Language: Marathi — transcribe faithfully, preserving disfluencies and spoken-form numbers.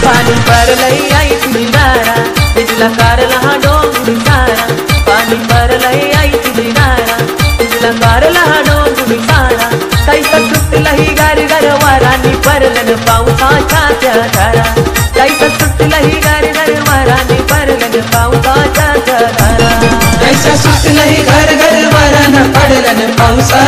पाणी भरलंय आई तुझी दारा तुझला कारला हा डोंगुरी सारा पाणी भरलंय आई तुझी दारा तुझला कारला हा डोंगुरी सारा कैसा सुटला ही गार गार वारानी भरलन पावसाच्या त्या धारा कैसा सुटला ही गार गार वारानी भरलन पावसाच्या त्या धारा कैसा सुटला ही गार गार वारानं पडलन पावसा